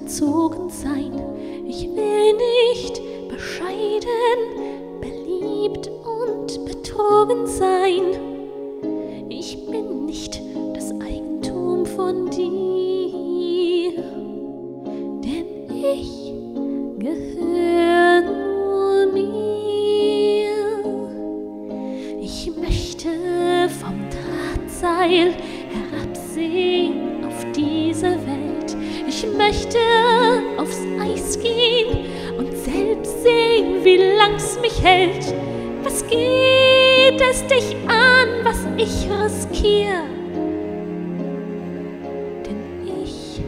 erzogen sein. Ich will nicht bescheiden, beliebt und betrogen sein. Ich bin nicht das Eigentum von dir, denn ich gehöre nur mir. Ich möchte vom Drahtseil herabsehen auf diese Welt. Ich möchte aufs Eis gehen und selbst sehen, wie lang's mich hält. Was geht es dich an, was ich riskiere? Denn ich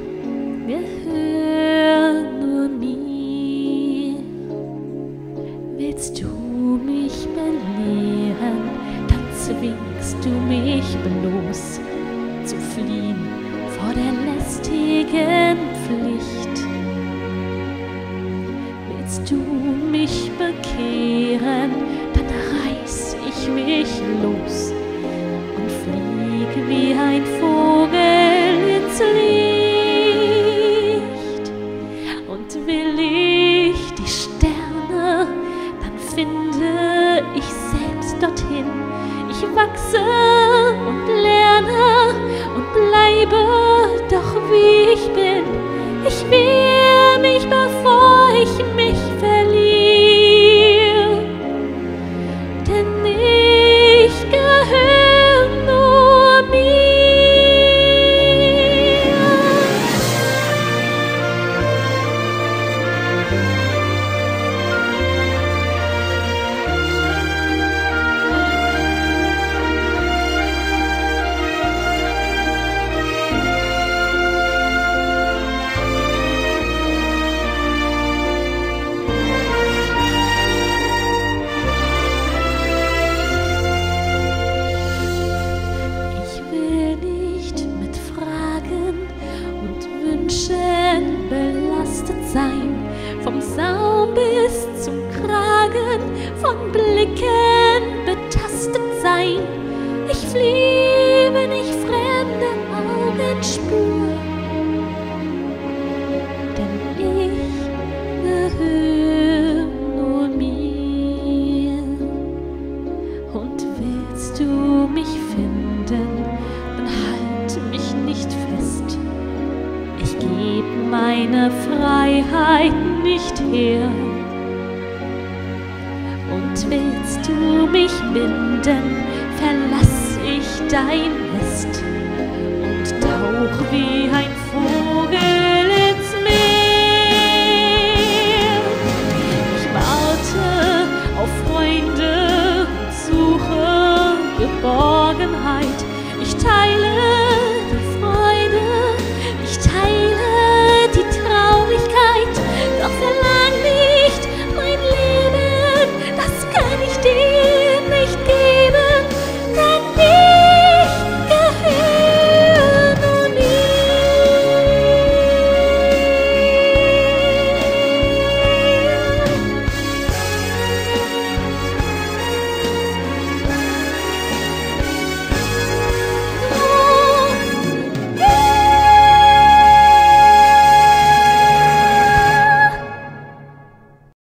gehöre nur mir. Willst du mich belehren, dann zwingst du mich bloß zu fliehen vor der lästigen Pflicht. Willst du mich bekehren, dann reiß ich mich los und flieg wie ein Vogel ins Licht. Und will ich die Sterne, dann finde ich selbst dorthin. Ich wachse und lerne und bleibe doch wie ich bin. Ich wehre mich, bevor ich mich verliere, denn ich gehöre nur mir. Belastet sein, vom Saum bis zum Kragen, von Blicken betastet sein. Ich fliehe, wenn ich fremde Augen spür, denn ich gehöre nur mir. Und willst du mich finden, dann halt mich nicht fest. Ich geb meine Freiheit nicht her. Und willst du mich binden, verlass ich dein Nest und tauch wie ein Vogel